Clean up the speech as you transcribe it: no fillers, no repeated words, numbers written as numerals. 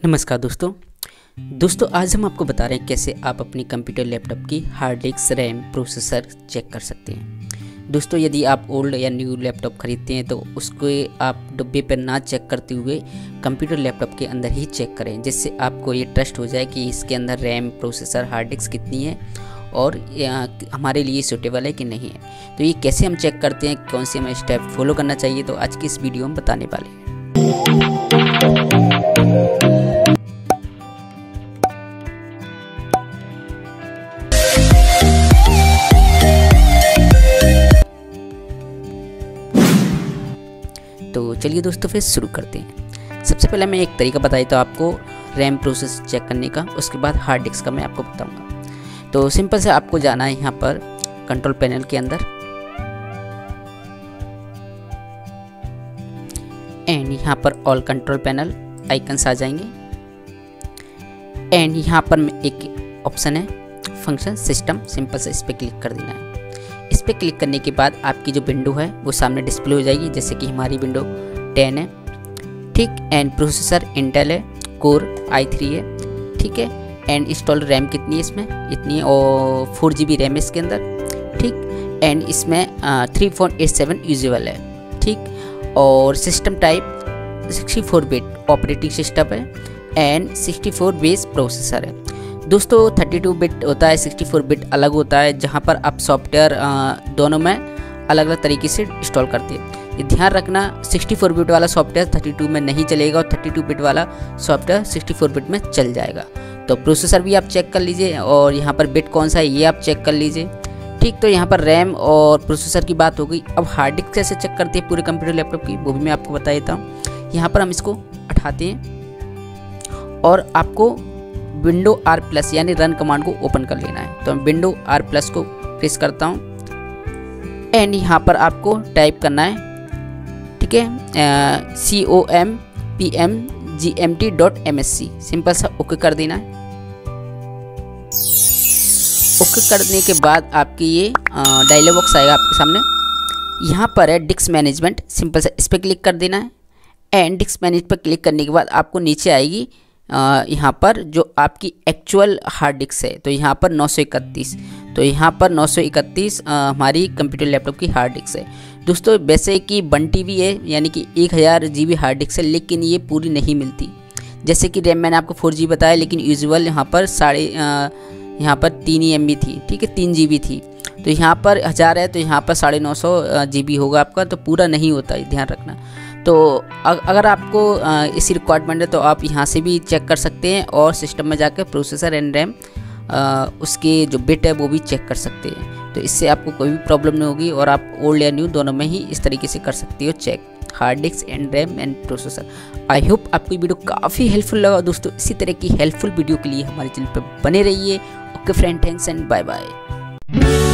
नमस्कार दोस्तों आज हम आपको बता रहे हैं कैसे आप अपनी कंप्यूटर लैपटॉप की hard disk, RAM, processor check कर सकते हैं। दोस्तों यदि आप ओल्ड या न्यू लैपटॉप खरीदते हैं तो उसको आप डब्बे पर ना चेक करते हुए कंप्यूटर लैपटॉप के अंदर ही चेक करें, जिससे आपको ये ट्रस्ट हो जाए कि इसके अंदर रैम, प्रोसेसर, हार्ड डिस्क कितनी है और हमारे लिए सूटेबल है कि नहीं है। तो ये कैसे हम चेक करते हैं, कौन से हमें स्टेप फॉलो करना चाहिए, तो आज की इस वीडियो में बताने वाले हैं। तो चलिए दोस्तों फिर शुरू करते हैं। सबसे पहले मैं एक तरीका बता देता हूँ आपको रैम, प्रोसेस चेक करने का, उसके बाद हार्ड डिस्क का मैं आपको बताऊंगा। तो सिंपल से आपको जाना है यहाँ पर कंट्रोल पैनल के अंदर एंड यहाँ पर ऑल कंट्रोल पैनल आइकन्स आ जाएंगे एंड यहाँ पर एक ऑप्शन है फंक्शन सिस्टम, सिंपल से इस पर क्लिक कर देना है। इस पर क्लिक करने के बाद आपकी जो विंडो है वो सामने डिस्प्ले हो जाएगी, जैसे कि हमारी विंडो 10 है, ठीक। एंड प्रोसेसर इंटेल है, कोर i3 है, ठीक है। एंड इंस्टॉल रैम कितनी है इसमें, इतनी है, और 4 GB रैम है इसके अंदर, ठीक। एंड इसमें 3.87 यूजेबल है, ठीक। और system type 64 bit operating system है एंड 64 बेस प्रोसेसर है। दोस्तों 32 बिट होता है, 64 बिट अलग होता है, जहां पर आप सॉफ्टवेयर दोनों में अलग अलग तरीके से इंस्टॉल करते हैं। ये ध्यान रखना, 64 बिट वाला सॉफ्टवेयर 32 में नहीं चलेगा और 32 बिट वाला सॉफ्टवेयर 64 बिट में चल जाएगा। तो प्रोसेसर भी आप चेक कर लीजिए और यहाँ पर बिट कौन सा है ये आप चेक कर लीजिए, ठीक। तो यहाँ पर रैम और प्रोसेसर की बात हो गई। अब हार्ड डिस्क कैसे चेक करते हैं पूरे कंप्यूटर लैपटॉप की, वो भी मैं आपको बता देता हूँ। यहाँ पर हम इसको उठाते हैं और आपको विंडो R+ यानी रन कमांड को ओपन कर लेना है। तो मैं विंडो R+ को प्रेस करता हूँ एंड यहाँ पर आपको टाइप करना है, ठीक है, compmgmt.msc, सिंपल सा ओके कर देना है। ओके करने के बाद आपकी ये डायलॉग बॉक्स आएगा आपके सामने। यहाँ पर है डिस्क मैनेजमेंट, सिंपल सा इस पर क्लिक कर देना है एंड डिस्क मैनेज पर क्लिक करने के बाद आपको नीचे आएगी यहाँ पर जो आपकी एक्चुअल हार्ड डिस्क है। तो यहाँ पर 931, तो यहाँ पर 931 हमारी कंप्यूटर लैपटॉप की हार्ड डिस्क है। दोस्तों वैसे कि 1 TB है, यानी कि 1000 GB हार्ड डिस्क है, लेकिन ये पूरी नहीं मिलती। जैसे कि रैम मैंने आपको 4 GB बताया, लेकिन यूजुअल यहाँ पर यहाँ पर 3 MB थी, ठीक है, 3 GB थी। तो यहाँ पर 1000 है तो यहाँ पर 950 GB होगा आपका, तो पूरा नहीं होता है, ध्यान रखना। तो अगर आपको इसी रिक्वायरमेंट है तो आप यहाँ से भी चेक कर सकते हैं और सिस्टम में जाकर प्रोसेसर एंड रैम उसके जो बिट है वो भी चेक कर सकते हैं। तो इससे आपको कोई भी प्रॉब्लम नहीं होगी और आप ओल्ड या न्यू दोनों में ही इस तरीके से कर सकते हो check hard disk and RAM and processor. I hope आपको वीडियो काफ़ी हेल्पफुल लगा दोस्तों। इसी तरह की हेल्पफुल वीडियो के लिए हमारे चैनल पर बने रहिए। Okay friend, thanks and bye bye.